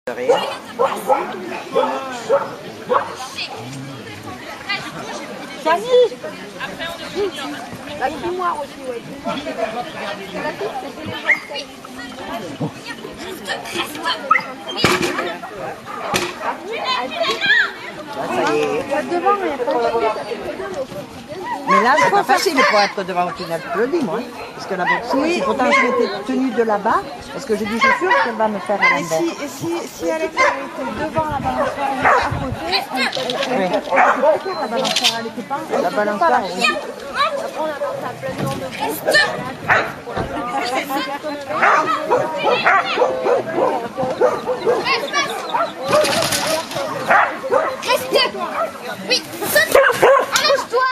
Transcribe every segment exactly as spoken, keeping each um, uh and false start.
Rien. Camille. La grimoire aussi, oui. La petite, c'était les Ça y est. devant, mais Mais là, c'est pas facile pour être devant une applaudie, moi. Parce que la boxe, oui, pourtant je m'étais tenue de là-bas, parce que j'ai dit, je suis sûre qu'elle va me faire à Et l'envers. si, et si, si elle était devant la balançoire à côté, elle était Oui. la balançoire, elle était pas. La balançoire, oui. Après, on apporte à plein de monde de Reste. Oui, saute. Allonge-toi.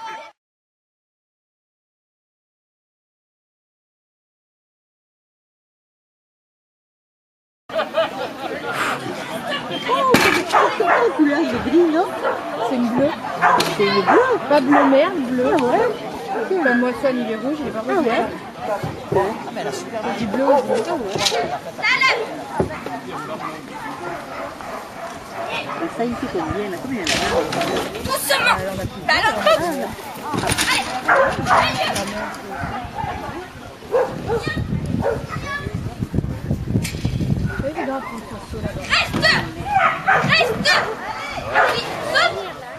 Quelle couleur de gris, non? C'est une bleue. C'est une bleue. Pas bleu mer, bleu. Ah ouais. La moissonne, il est rouge, il est pas rouge. Ah ouais. Ah, mais elle a super bien. Du bleu. Ça, il fait combien? Là, combien là? Doucement. Ballon. Reste. Reste. Oui, saute.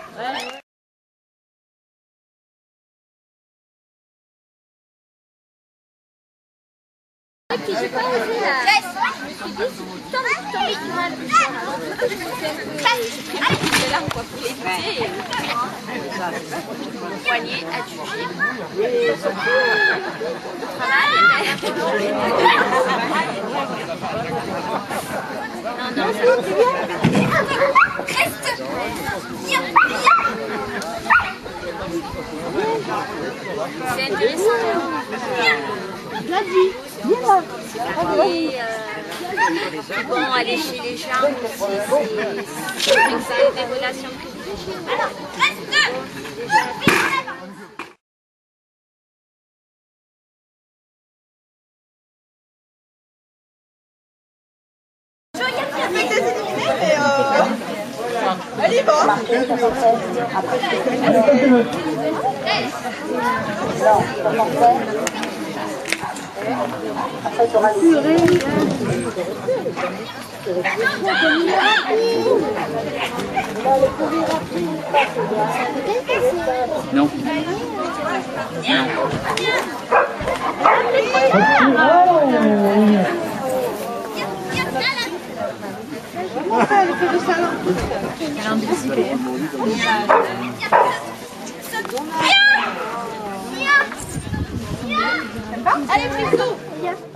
Et puis j'ai pas osé là. Reste. Je me suis dit, tant que tu m'as dit, c'est là quoi pour l'éviter. Poignet à juger. Travail. Non, non, ça reste. Viens, viens. C'est intéressant. Viens. Gladys, viens là. Et euh, bon, aller chez les gens aussi, c'est des relations privilégiées. Alors, reste. Elle y va. Non. Elle fait du salon. Elle est en bicyclette. Viens. Viens. Allez, plus tôt.